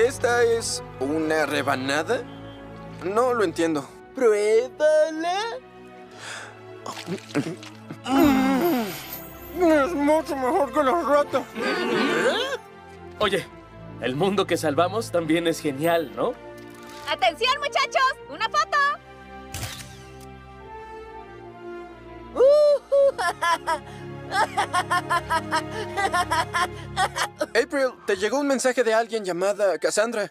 ¿Esta es una rebanada? No lo entiendo. ¡Pruébala! Es mucho mejor que las ratas. Oye, el mundo que salvamos también es genial, ¿no? ¡Atención, muchachos! ¡Una foto! April, te llegó un mensaje de alguien llamada Cassandra.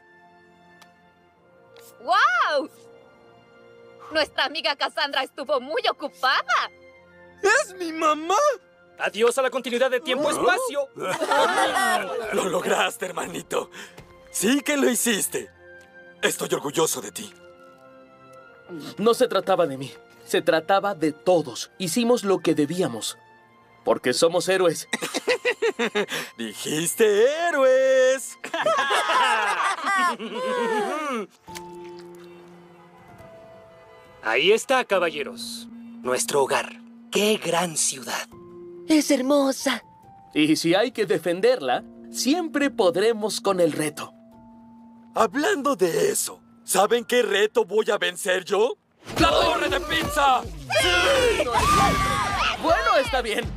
¡Wow! Nuestra amiga Cassandra estuvo muy ocupada. ¡Es mi mamá! Adiós a la continuidad de tiempo-espacio. Lo lograste, hermanito. Sí que lo hiciste. Estoy orgulloso de ti. No se trataba de mí. Se trataba de todos. Hicimos lo que debíamos. Porque somos héroes. ¡Dijiste héroes! Ahí está, caballeros. Nuestro hogar. ¡Qué gran ciudad! ¡Es hermosa! Y si hay que defenderla, siempre podremos con el reto. Hablando de eso, ¿saben qué reto voy a vencer yo? ¡La torre de pizza! Bueno, está bien.